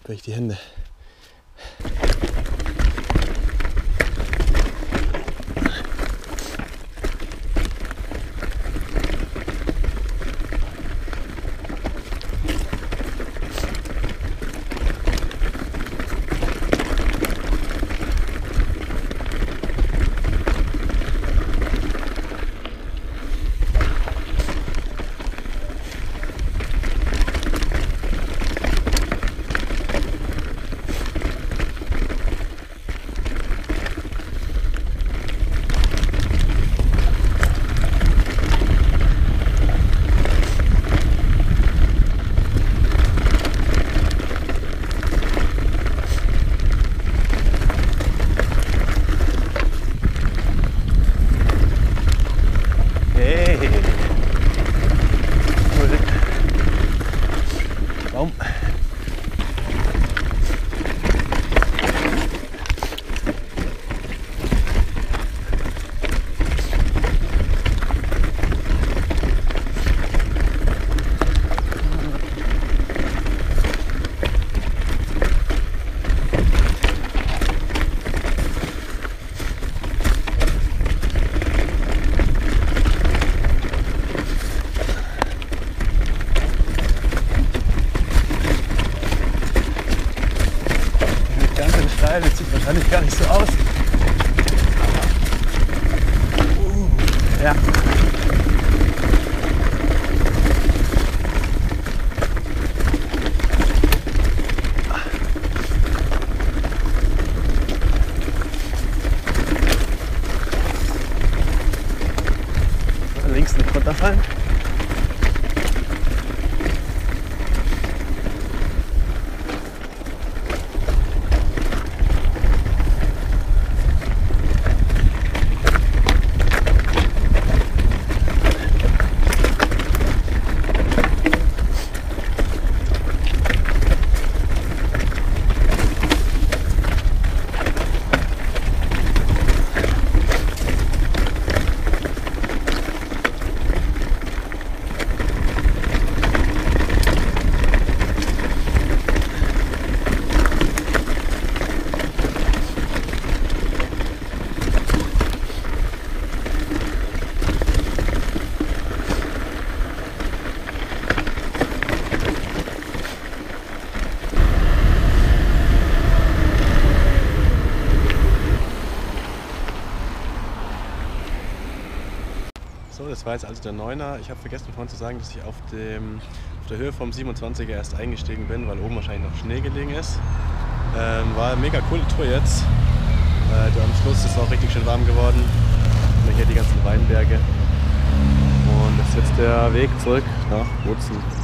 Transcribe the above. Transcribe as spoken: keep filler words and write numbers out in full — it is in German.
spüre ich die Hände. Baum. Das sieht wahrscheinlich gar nicht so aus. Uh, ja. Links nicht runterfallen. So, das war jetzt also der Neuner. Ich habe vergessen vorhin zu sagen, dass ich auf, dem, auf der Höhe vom siebenundzwanziger erst eingestiegen bin, weil oben wahrscheinlich noch Schnee gelegen ist. Ähm, war eine mega coole Tour jetzt. Äh, am Schluss ist es auch richtig schön warm geworden. Und hier die ganzen Weinberge. Und das ist jetzt der Weg zurück nach Bozen.